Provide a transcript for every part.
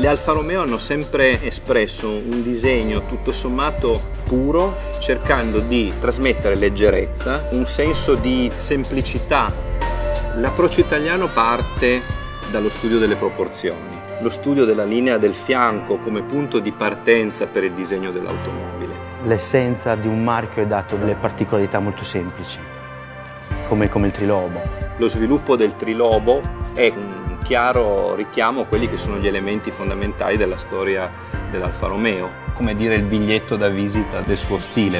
Gli Alfa Romeo hanno sempre espresso un disegno tutto sommato puro, cercando di trasmettere leggerezza, un senso di semplicità. L'approccio italiano parte dallo studio delle proporzioni, lo studio della linea del fianco come punto di partenza per il disegno dell'automobile. L'essenza di un marchio è dato dalle particolarità molto semplici, come il trilobo. Lo sviluppo del trilobo è un chiaro richiamo a quelli che sono gli elementi fondamentali della storia dell'Alfa Romeo, come dire il biglietto da visita del suo stile.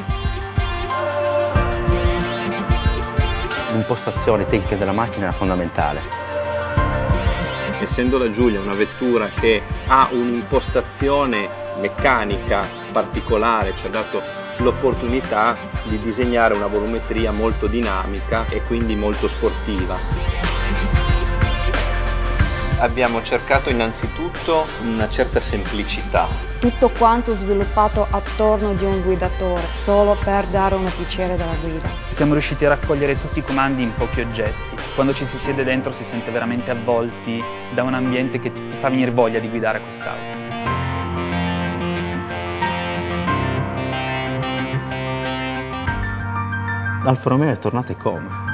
L'impostazione tecnica della macchina era fondamentale. Essendo la Giulia una vettura che ha un'impostazione meccanica particolare, ci ha dato l'opportunità di disegnare una volumetria molto dinamica e quindi molto sportiva. Abbiamo cercato innanzitutto una certa semplicità. Tutto quanto sviluppato attorno di un guidatore, solo per dare un piacere della guida. Siamo riusciti a raccogliere tutti i comandi in pochi oggetti. Quando ci si siede dentro si sente veramente avvolti da un ambiente che ti fa venire voglia di guidare quest'auto. Alfa Romeo è tornata e come?